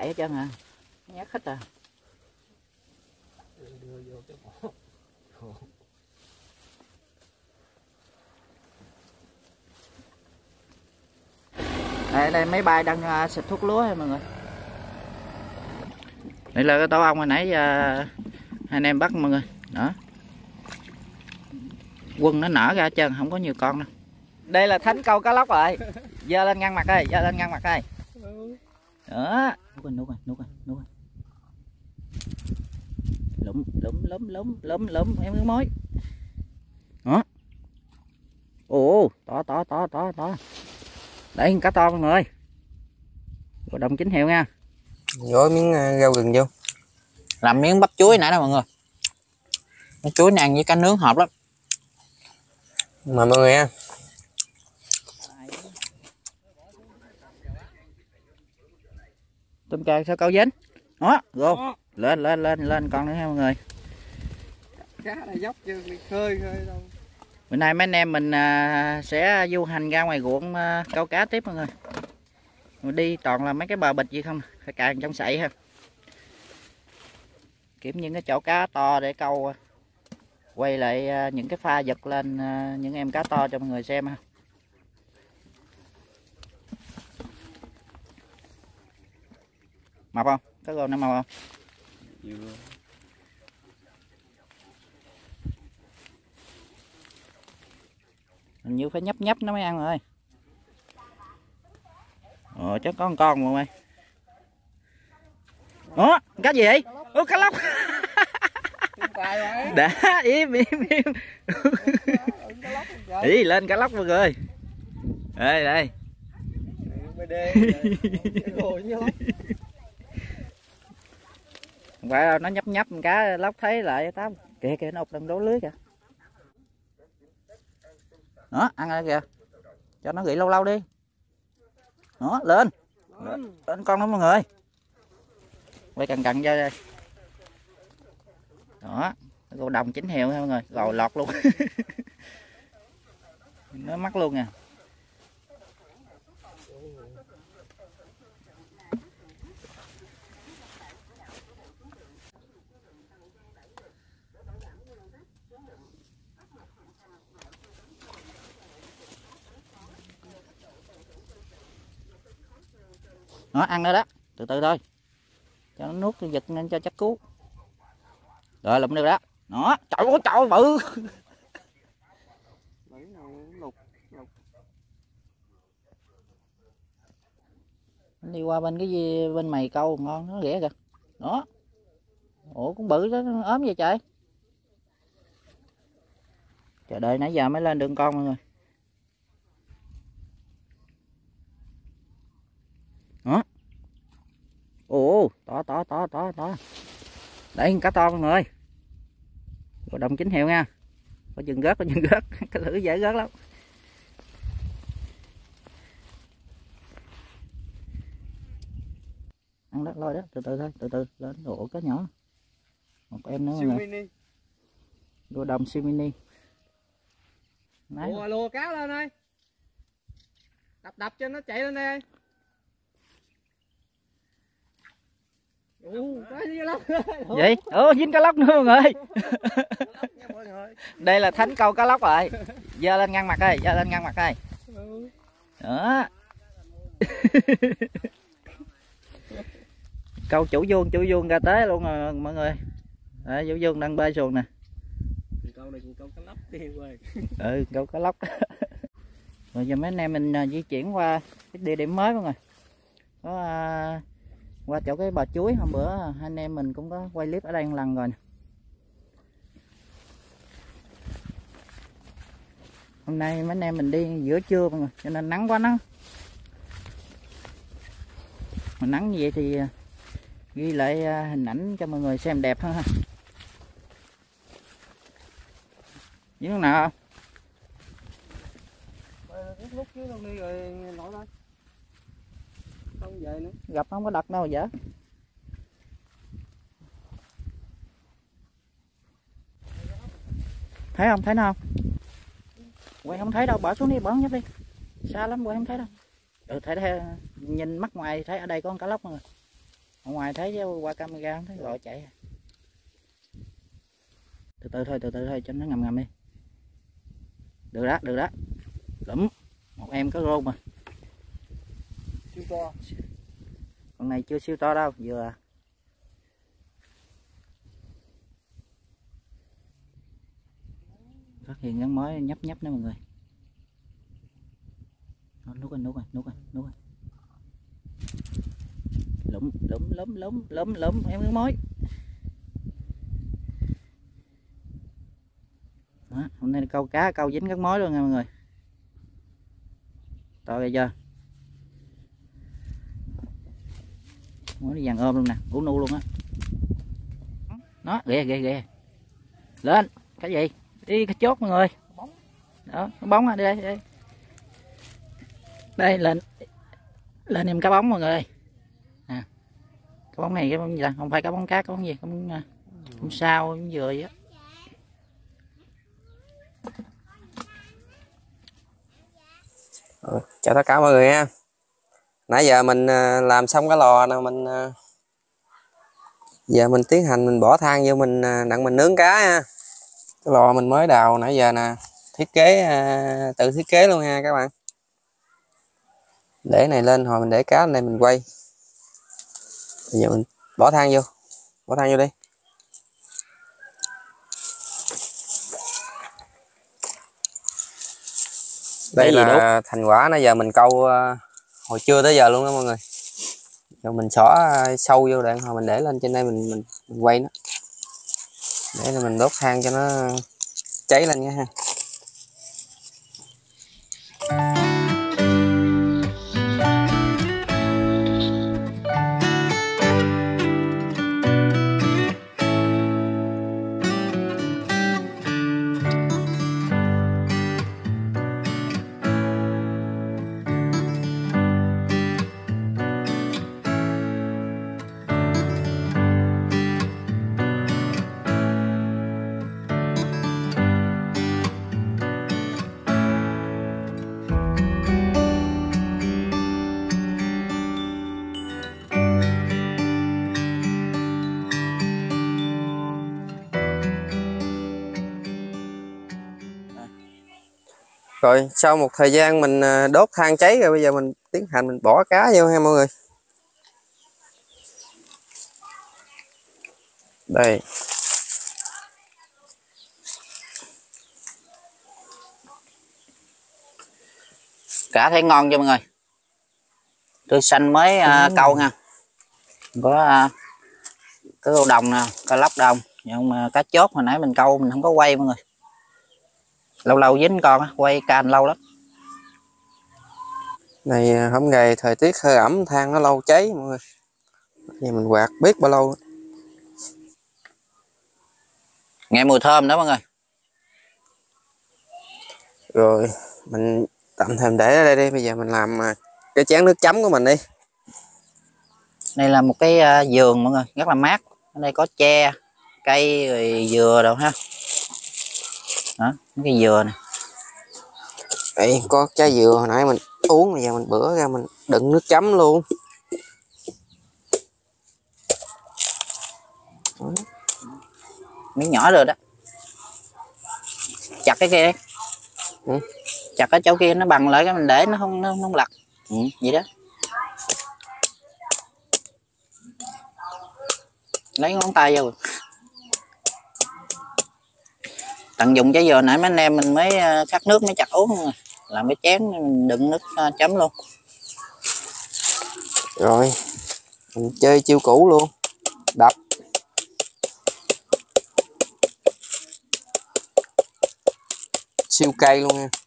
hết trơn à, nhát hết à. Đây mấy bay đang xịt thuốc lúa mọi người. Đây là cái tổ ong hồi nãy hai anh em bắt mọi người. Đó. Quân nó nở ra hết trơn, không có nhiều con đâu. Đây là thánh câu cá lóc rồi. Giơ lên ngăn mặt đây, giơ lên ngăn mặt đây. Đó. Nuốt rồi. Lúm em miếng mối. Đó. Ồ, to. Đây cá to mọi người. Rồi đồng chính hiệu nha. Gói miếng rau gừng vô. Làm miếng bắp chuối nãy đó mọi người. Bắp chuối này ăn với cá nướng hợp lắm. Mời mọi người nha. Tôm càng sao câu dính. Đó, rồi. Lên con nữa nha mọi người. Cá này dốc chưa khơi đâu. Bữa nay mấy anh em mình sẽ du hành ra ngoài ruộng câu cá tiếp mọi người. Mà đi toàn là mấy cái bờ bịch gì không, phải càng trong sậy ha. Kiếm những cái chỗ cá to để câu, quay lại những cái pha giật lên những em cá to cho mọi người xem ha. Mập không? Có con nó mập không? Hình như phải nhấp nó mới ăn rồi. Chắc có con mọi người. Đó, cá gì vậy? Ô, cá lóc. Đã, im. Ý lên cá lóc mọi người. Đây. Không phải đâu, nó nhấp cá lóc thấy lại tao. Kìa nó ụt đằng đố lưới kìa. Đó, ăn rồi kìa. Cho nó nghỉ lâu đi. Đó, lên con đó mọi người. Quay cằn cho đây. Đó, cô đồng chính hiệu nha mọi người, rồi lọt luôn. Nó mắc luôn nè. Nó ăn nữa đó, từ từ thôi, cho nó nuốt giật nên cho chắc cứu. Rồi lụm được đó. Đó, trời ơi bự. Đi qua bên cái gì bên mày câu ngon nó ghẻ kìa. Đó. Ủa cũng bự đó, nó ốm vậy trời. Chờ đợi nãy giờ mới lên đường con mọi người. Đó. Ồ, to. Đây cá to mọi người. Rồi đồng chính hiệu nha. Có chừng rớt. Cái lưỡi dễ rớt lắm. Ăn đất lôi đó, từ từ thôi, lên. Ủa cá nhỏ. Một em nữa rồi. Rồi đồng siêu mini. Lùa cá lên ơi. Đập cho nó chạy lên đây. Vậy? Dính cá lóc nữa mọi người. Đây là thánh câu cá lóc rồi. Giơ lên ngăn mặt đây, Đó. Câu chủ vuông ra tới luôn rồi mọi người. Đấy, chủ vuông đang bơi xuồng nè. Câu này câu cá lóc tiêu rồi. Câu cá lóc. Rồi giờ mấy anh em mình di chuyển qua cái địa điểm mới mọi người. Có qua chỗ cái bờ chuối, hôm bữa hai anh em mình cũng có quay clip ở đây một lần rồi nè. Hôm nay mấy anh em mình đi giữa trưa mọi người, cho nên nắng quá nắng. Mà nắng như vậy thì ghi lại hình ảnh cho mọi người xem đẹp hơn ha. Dính lúc nào không? Lúc chứ đâu đi rồi nổi lên. Không về nữa. Gặp không có đặt đâu vậy. Thấy không? Thấy nó không? Quay không thấy đâu, bỏ xuống đi, bỏ nhấp đi. Xa lắm quay không thấy đâu. Thấy nhìn mắt ngoài thấy ở đây có con cá lóc mọi người. ở ngoài thấy chứ qua camera không thấy gọi chạy. Từ từ thôi cho nó ngầm ngầm đi. Được đó. Lụm một em có rô mà. Siêu to. Con này chưa siêu to đâu, vừa phát hiện ngắn mối nhấp nữa mọi người. Nút rồi. Lụm em ngắn mối. Đó, hôm nay câu cá câu dính ngắn mối luôn nha mọi người. To kìa chưa? Mối đi vàng ôm luôn nè, ủ nu luôn á. Nó ghê. Lên, cái gì? Đi cái chốt mọi người. Đó, cái bóng đi đây. Đây lên em cá bóng mọi người. Nè. Cái bóng này cái bóng gì ta? Không phải cá bóng cát, cái bóng gì? Bóng sao, bóng dừa vậy á. Chào tất cả mọi người nha. Nãy giờ mình làm xong cái lò nào mình giờ mình tiến hành mình bỏ than vô mình đặng mình nướng cá nha. Cái lò mình mới đào nãy giờ nè, thiết kế tự thiết kế luôn nha các bạn. Để này lên hồi mình để cá lên đây mình quay. Bây giờ mình bỏ than vô đi. Đây là thành quả nãy giờ mình câu hồi trưa tới giờ luôn đó mọi người. Rồi mình xỏ sâu vô đoạn hồi mình để lên trên đây mình quay nó. Để là mình đốt than cho nó cháy lên nha ha. Rồi sau một thời gian mình đốt than cháy rồi bây giờ mình tiến hành mình bỏ cá vô ha mọi người. Đây. Cá thấy ngon chưa mọi người. Tươi xanh mới câu nha. Có câu đồng nè, cá lóc đồng. Nhưng mà cá chốt hồi nãy mình câu mình không có quay mọi người. Lâu dính con á, quay can lâu lắm. Này hôm ngày thời tiết hơi ẩm than nó lâu cháy mọi người. Giờ mình quạt biết bao lâu. Nghe mùi thơm đó mọi người. Rồi mình tạm thời để ở đây đi. Bây giờ mình làm cái chén nước chấm của mình đi. Đây là một cái vườn mọi người, rất là mát. Ở đây có tre, cây rồi dừa đâu ha. Đó, cái dừa này. Đây có trái dừa hồi nãy mình uống, bây giờ mình bữa ra mình đựng nước chấm luôn. Miếng nhỏ rồi đó. Chặt cái kia đi. Ừ. Chặt cái chỗ kia nó bằng lại cái mình để nó không lật. Vậy đó. Lấy ngón tay vô. Tận dụng trái dừa nãy mấy anh em mình mới khát nước mới chặt uống rồi. Làm cái chén mình đựng nước chấm luôn. Rồi mình chơi chiêu cũ luôn, đập. Siêu cay luôn nha.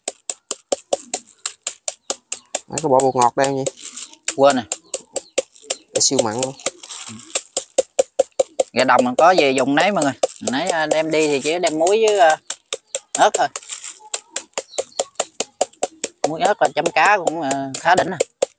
Đấy, có bỏ bột ngọt đây không nhỉ? Quên rồi. Để siêu mặn luôn. Gà đồng mình có gì dùng nấy mọi người. Nãy đem đi thì chỉ đem muối với ớt thôi. Muối ớt và chấm cá cũng khá đỉnh.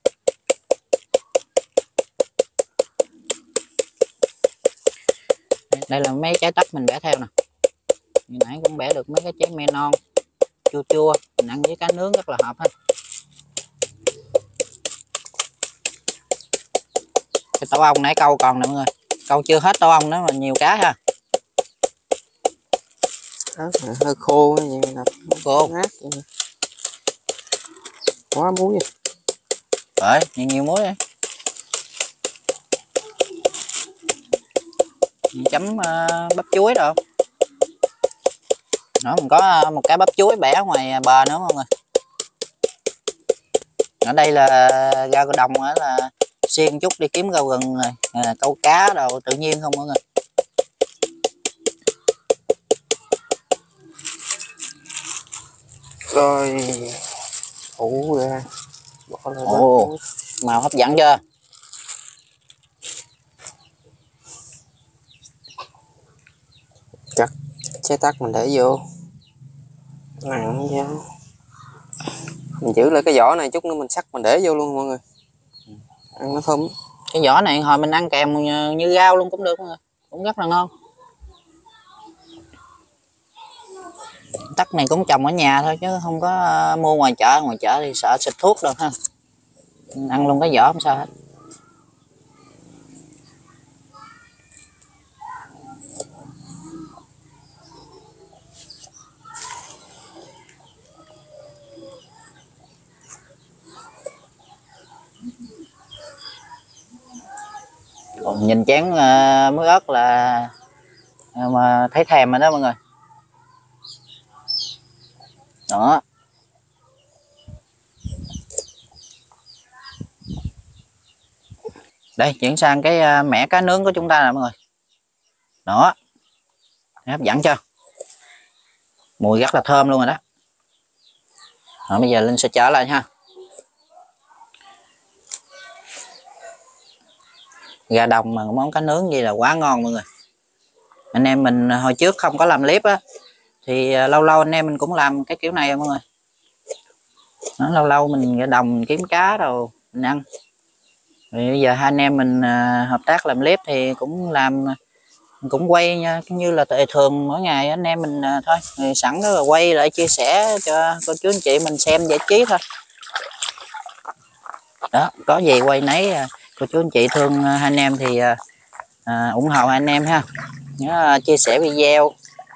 Đây là mấy trái tắc mình bẻ theo nè. Như nãy cũng bẻ được mấy cái trái me non chua chua, mình ăn với cá nướng rất là hợp ha. Cái tổ ong nãy câu còn nè mọi người, câu chưa hết tổ ong nữa mà nhiều cá ha. Hơi khô vậy nè, Khô ngát quá muối vậy. Rồi nhiều muối đi. Chấm bắp chuối đâu nó còn có một cái bắp chuối bẻ ngoài bờ nữa mọi người. Ở đây là ra đồng là xiên chút đi kiếm rau rừng rồi câu cá đồ tự nhiên không mọi người. Rồi ủ ra bỏ lên. Ồ, màu hấp dẫn chưa? Chắc chế tắc mình để vô nặng vô, mình giữ lại cái vỏ này chút nữa mình sắc mình để vô luôn mọi người, ăn nó thơm. Cái vỏ này hồi mình ăn kèm như rau luôn cũng được mọi người, cũng rất là ngon. Tắc này cũng trồng ở nhà thôi chứ không có mua ngoài chợ thì sợ xịt thuốc đâu ha. Ăn luôn cái vỏ không sao hết. Còn nhìn chén muối ớt là mà thấy thèm rồi đó mọi người. Đó. Đây chuyển sang cái mẻ cá nướng của chúng ta nè mọi người. Đó. Hấp dẫn chưa? Mùi rất là thơm luôn rồi đó. Rồi bây giờ Linh sẽ trở lại ha. Gà đồng mà món cá nướng gì là quá ngon mọi người. Anh em mình hồi trước không có làm clip á thì lâu lâu anh em mình cũng làm cái kiểu này mọi người. Đó, lâu lâu mình gà đồng mình kiếm cá rồi mình ăn. Rồi bây giờ hai anh em mình hợp tác làm clip thì cũng làm cũng quay nha, như là thường mỗi ngày anh em mình thôi thì sẵn đó là quay lại chia sẻ cho cô chú anh chị mình xem giải trí thôi. Đó có gì quay nấy cô chú anh chị thương hai anh em thì ủng hộ hai anh em ha, nhớ chia sẻ video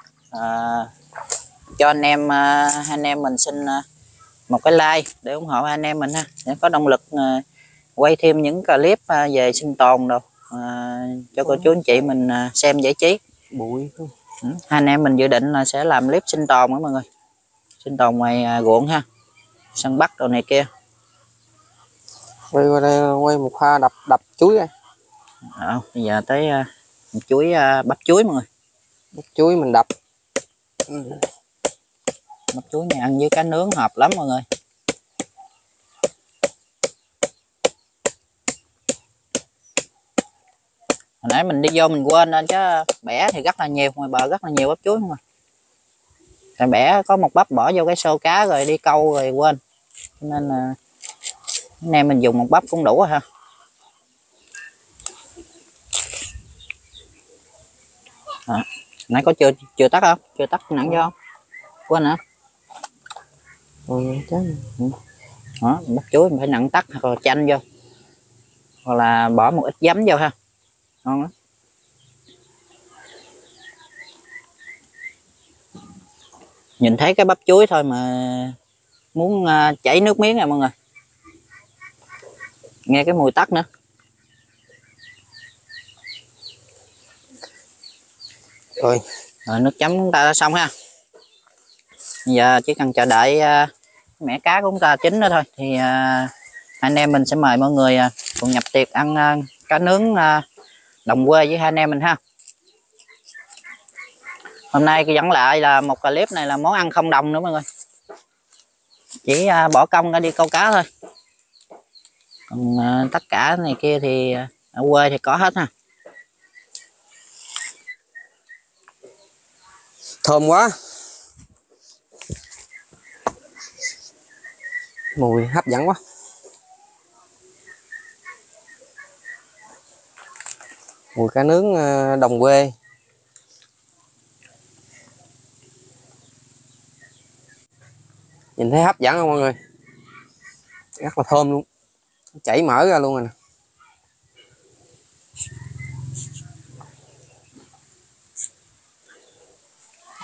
cho anh em hai anh em mình xin một cái like để ủng hộ hai anh em mình ha, để có động lực quay thêm những clip về sinh tồn đâu cho cô chú anh chị mình xem giải trí. Bụi hai anh em mình dự định là sẽ làm clip sinh tồn đó mọi người, sinh tồn ngoài ruộng ha, săn bắt đồ này kia. quay qua đây quay một pha đập chuối đây. Bây giờ tới chuối bắp chuối mọi người. Bắp chuối mình đập. Bắp chuối này ăn với cá nướng hợp lắm mọi người. Hồi nãy mình đi vô mình quên nên chứ bẻ thì rất là nhiều, ngoài bờ rất là nhiều bắp chuối không à. Rồi bẻ có một bắp bỏ vô cái xô cá rồi đi câu rồi quên. Nên là anh em mình dùng một bắp cũng đủ rồi ha. Nãy có chưa tắt không? Chưa tắt nặng vô không? Quên hả? Đó, bắp chuối mình phải nặng tắt hoặc là chanh vô. Hoặc là bỏ một ít giấm vô ha. Ngon lắm. Nhìn thấy cái bắp chuối thôi mà muốn chảy nước miếng nè mọi người. Nghe cái mùi tắc nữa. Rồi nước chấm chúng ta đã xong ha. Bây giờ chỉ cần chờ đợi mẻ cá của chúng ta chín nữa thôi thì anh em mình sẽ mời mọi người cùng nhập tiệc ăn cá nướng đồng quê với hai anh em mình ha. Hôm nay dẫn lại là một clip này là món ăn không đồng nữa mọi người, chỉ bỏ công ra đi câu cá thôi, còn tất cả này kia thì ở quê thì có hết ha. thơm quá, mùi hấp dẫn quá. Mùi cá nướng đồng quê. Nhìn thấy hấp dẫn không mọi người, rất là thơm luôn, chảy mỡ ra luôn rồi nè.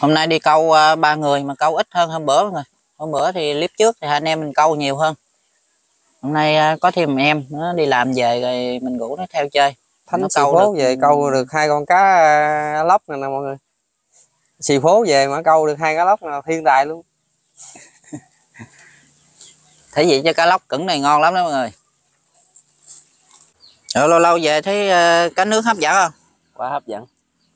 Hôm nay đi câu 3 người mà câu ít hơn hôm bữa mọi người. Hôm bữa thì clip trước thì hai anh em mình câu nhiều hơn. Hôm nay có thêm em nó đi làm về rồi mình rủ nó theo chơi. Thánh Nó xì câu phố được về câu được 2 con cá lóc nè mọi người. Xì phố về mà câu được 2 cá lóc là thiên tài luôn. thấy vậy cho cá lóc cứng này ngon lắm đó mọi người. Rồi lâu lâu về thấy cá nước hấp dẫn không? Quá hấp dẫn.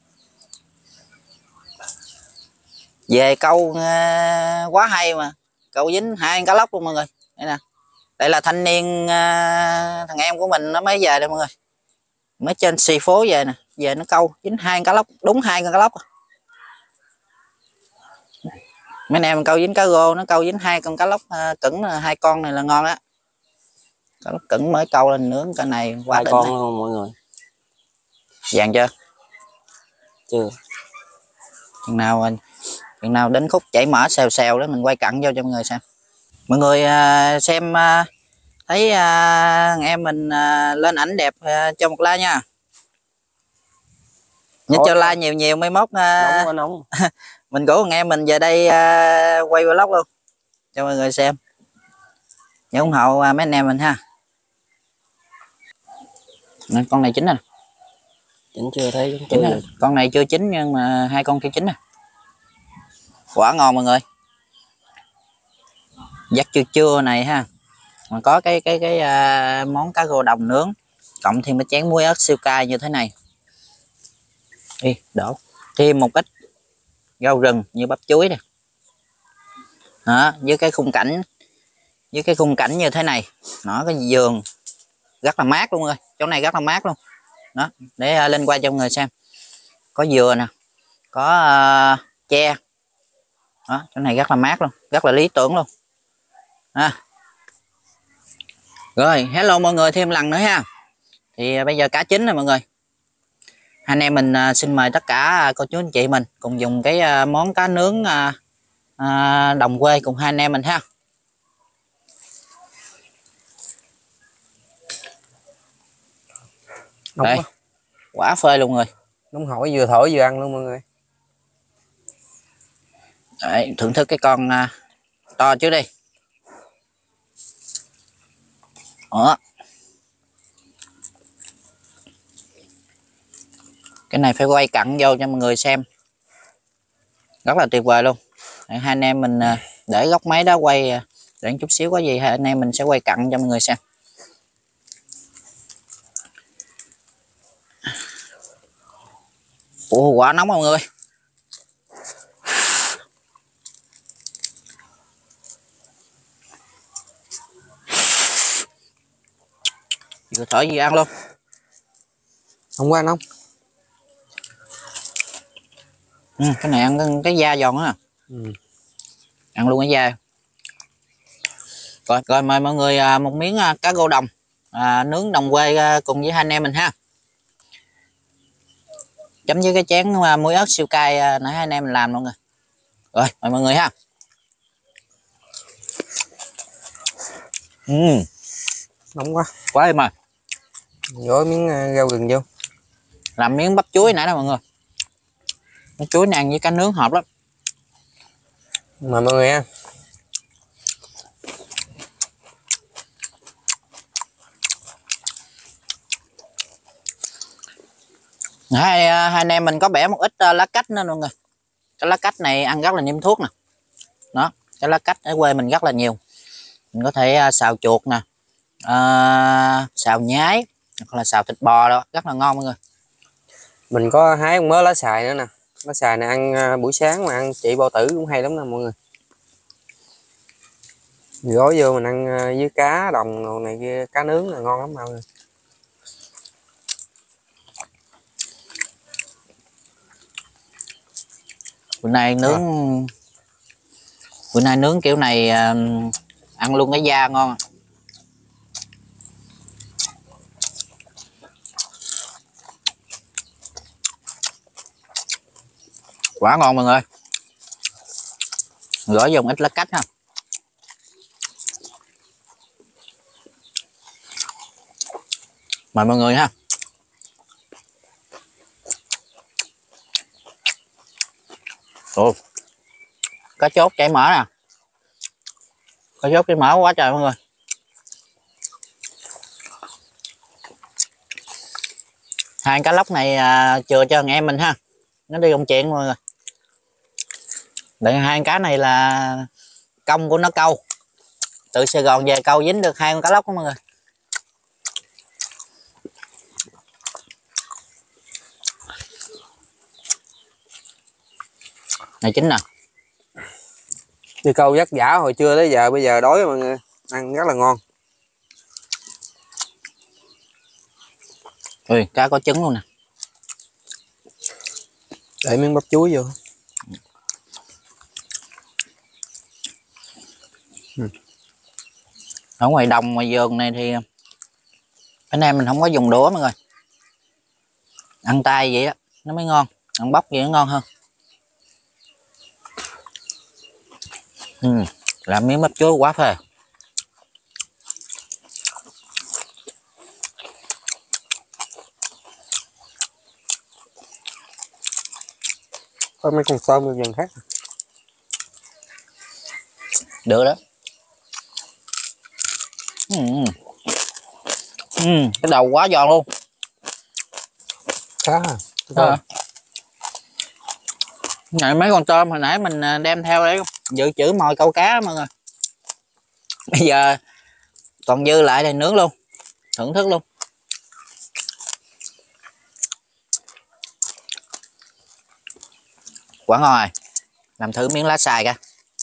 Về câu quá hay mà. Câu dính 2 cá lóc luôn mọi người. Đây nè. Đây là thanh niên thằng em của mình nó mới về đây mọi người. Mới trên xì phố về nè. Về nó câu dính 2 cá lóc. Đúng 2 con cá lóc. Mấy anh em câu dính cá rô nó câu dính 2 con cá lóc cứng 2 con này là ngon á. Cá lóc cứng mới câu lên nướng cái này quá 2 đỉnh con này. luôn mọi người. Vàng chưa? Chưa. Chừng nào đến khúc chảy mỡ xèo xèo đó mình quay cận vô cho mọi người xem. Mọi người xem thấy em mình lên ảnh đẹp cho một like nha. Nhớ cho like nhiều nhiều mới mốt Nóng. mình rủ anh em mình về đây quay vlog luôn cho mọi người xem. Nhớ ủng hộ mấy anh em mình ha. Con này chín nè. Chín chưa thấy Chín nè. Con này chưa chín nhưng mà 2 con kia chín nè. Quả ngon mọi người. Dắt trưa này ha. Mà có cái món cá rô đồng nướng cộng thêm cái chén muối ớt siêu cay như thế này. Đi đổ thêm một ít rau rừng như bắp chuối nè. Đó, với cái khung cảnh như thế này. Nó cái vườn rất là mát luôn rồi. Chỗ này rất là mát luôn. Đó, để lên qua cho mọi người xem. Có dừa nè, có tre. Đó, chỗ này rất là mát luôn, rất là lý tưởng luôn. Rồi, hello mọi người thêm lần nữa ha. Thì bây giờ cá chín rồi mọi người. Anh em mình xin mời tất cả cô chú anh chị mình cùng dùng cái món cá nướng đồng quê cùng hai anh em mình ha. Đây, quả phê luôn rồi. Nóng hổi vừa thổi vừa ăn luôn mọi người. Đấy, thưởng thức cái con to trước đi. Đó. Cái này phải quay cận vô cho mọi người xem. Rất là tuyệt vời luôn. Để hai anh em mình để góc máy đó quay để chút xíu có gì hai anh em mình sẽ quay cận cho mọi người xem. Ồ, quả nóng mọi người. Vừa thở gì ăn luôn. Không qua nóng. Cái này ăn cái da giòn á. Ăn luôn cái da. Rồi mời mọi người một miếng cá rô đồng nướng đồng quê cùng với hai anh em mình ha. Chấm với cái chén muối ớt siêu cay nãy hai anh em mình làm luôn rồi. Rồi mời mọi người ha. Nóng quá. Quá êm rồi. Dối miếng rau gừng vô. Làm miếng bắp chuối nãy đó mọi người. Bắp chuối này ăn với cá nướng hợp lắm. Mời mọi người ha. Hai anh em mình có bẻ một ít lá cách nữa mọi người. Cái lá cách này ăn rất là niêm thuốc nè. Đó, cái lá cách ở quê mình rất là nhiều. Mình có thể xào chuột nè, xào nhái hoặc là xào thịt bò đó, rất là ngon mọi người. Mình có hái mớ lá xài nữa nè. Lá xài này ăn buổi sáng mà ăn chị bao tử cũng hay lắm nè mọi người. Gói vô mình ăn với cá đồng này kia, cá nướng là ngon lắm mọi người. Bữa nay nướng kiểu này ăn luôn cái da ngon. Quá ngon mọi người. Gỏi dùng ít lá cách ha. Mời mọi người ha. Ồ, cá chốt chảy mỡ nè, cá chốt chảy mỡ quá trời mọi người. Hai cá lóc này chừa cho thằng em mình ha, nó đi công chuyện mọi người. Để hai cá này là công của nó câu, từ Sài Gòn về câu dính được 2 con cá lóc đó mọi người. Này chính nè. Đi câu vất vả hồi trưa tới giờ, bây giờ đói mọi người, ăn rất là ngon. Ui, cá có trứng luôn nè. Để miếng bắp chuối vô. Ở ngoài đồng ngoài vườn này thì anh em mình không có dùng đũa mọi người, ăn tay vậy đó nó mới ngon, ăn bóc vậy nó ngon hơn. Làm miếng bắp chuối quá phê. Có mấy con tôm dần khác. Được đó. Cái đầu quá giòn luôn. Cá Này mấy con tôm hồi nãy mình đem theo để dự trữ mồi câu cá mọi người. Bây giờ còn dư lại thì nướng luôn, thưởng thức luôn. Quá ngon rồi. Làm thử miếng lá xài coi.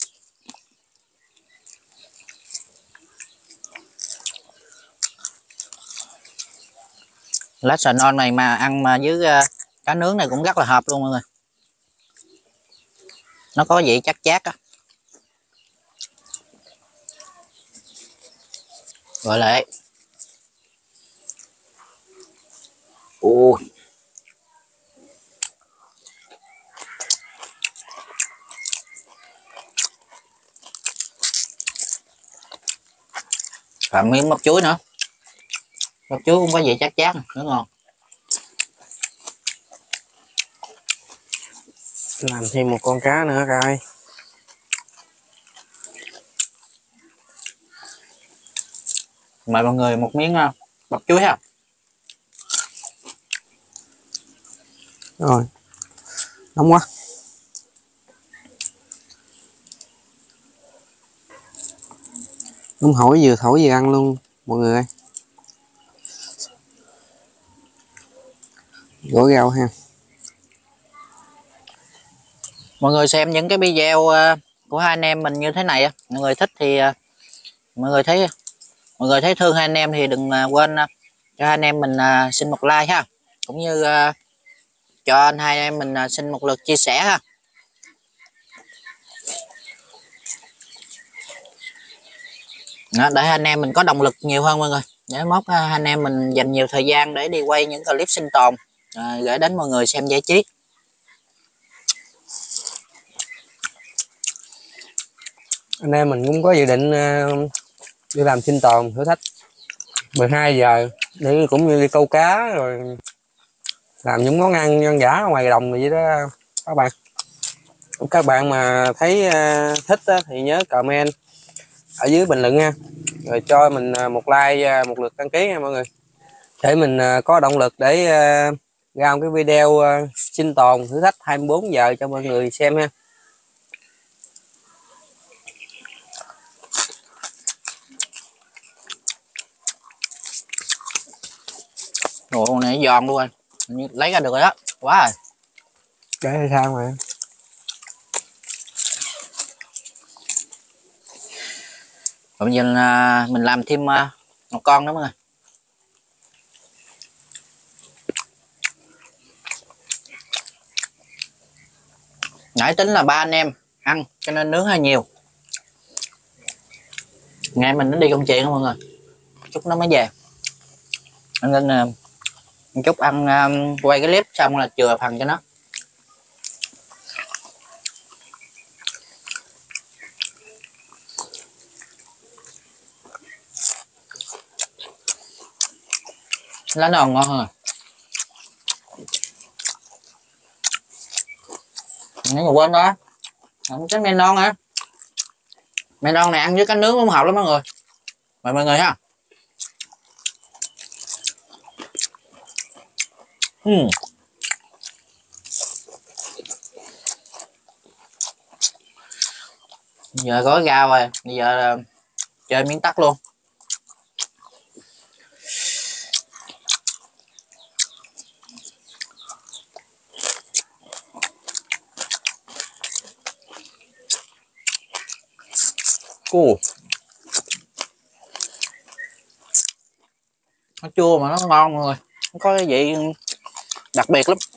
Lá xài non này mà ăn mà với cá nướng này cũng rất là hợp luôn mọi người. Nó có vị chắc chát á. Gọi lại. Ui. Làm miếng bắp chuối nữa. Bắp chuối cũng có vị chát chát, rất ngon. Làm thêm một con cá nữa coi. Mời mọi người một miếng bắp chuối ha. Rồi. Nóng quá. Nóng hổi vừa thổi vừa ăn luôn mọi người ơi. Gỏi rau ha. Mọi người xem những cái video của hai anh em mình như thế này á, mọi người thích thì mọi người thấy thương hai anh em thì đừng quên cho hai anh em mình xin một like ha, cũng như cho anh hai em mình xin một lượt chia sẻ ha. Đó, để hai anh em mình có động lực nhiều hơn mọi người, để mốt hai anh em mình dành nhiều thời gian để đi quay những clip sinh tồn gửi đến mọi người xem giải trí. Anh em mình cũng có dự định đi làm sinh tồn thử thách 12 giờ để cũng như đi câu cá rồi làm những món ăn dân dã ngoài đồng vậy đó các bạn. Các bạn mà thấy thích thì nhớ comment ở dưới bình luận nha, rồi cho mình một like, một lượt đăng ký nha mọi người, để mình có động lực để ra một cái video sinh tồn thử thách 24 giờ cho mọi người xem ha. Ồ, con này giòn luôn rồi, lấy ra được rồi đó, quá rồi. Để hay sao mà. Bây giờ mình làm thêm một con nữa mọi người. Nãy tính là 3 anh em ăn cho nên nướng hơi nhiều. Ngày mình nó đi công chuyện mọi người, chút nó mới về, nên chút ăn quay cái clip xong là chừa phần cho nó. Lá non ngon hơn. Nếu mà quên đó Cái men non hả? Men non này ăn với cá nướng cũng hợp lắm mọi người. Mời mọi người ha. Giờ gói rau rồi, bây giờ chơi miếng tắc luôn. Nó chua mà nó ngon mọi người, nó có cái vị đặc biệt lắm.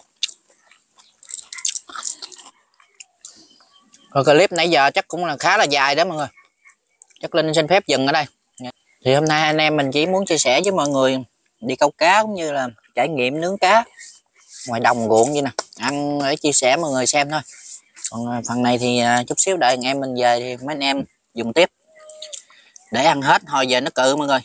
Rồi clip nãy giờ chắc cũng là khá là dài đó mọi người, chắc Linh xin phép dừng ở đây. Thì hôm nay anh em mình chỉ muốn chia sẻ với mọi người đi câu cá cũng như là trải nghiệm nướng cá ngoài đồng ruộng vậy nè, ăn để chia sẻ mọi người xem thôi. Còn phần này thì chút xíu đợi anh em mình về thì mấy anh em dùng tiếp để ăn hết hồi về nó cự mọi người.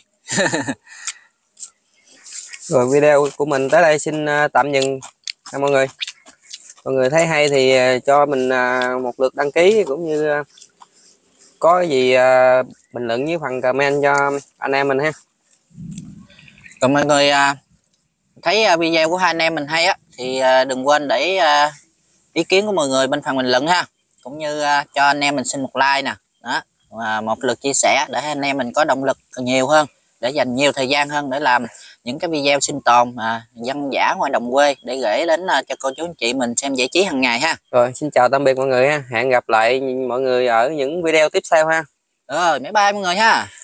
Rồi video của mình tới đây xin tạm dừng mọi người. Mọi người thấy hay thì cho mình một lượt đăng ký, cũng như có cái gì bình luận với phần comment cho anh em mình ha. Còn mọi người thấy video của hai anh em mình hay á thì đừng quên để ý kiến của mọi người bên phần bình luận ha, cũng như cho anh em mình xin một like nè đó, và một lượt chia sẻ để anh em mình có động lực nhiều hơn, để dành nhiều thời gian hơn để làm những cái video sinh tồn dân dã ngoài đồng quê để gửi đến cho cô chú anh chị mình xem giải trí hàng ngày ha. Rồi xin chào tạm biệt mọi người ha, hẹn gặp lại mọi người ở những video tiếp theo ha. Rồi bye bye mọi người ha.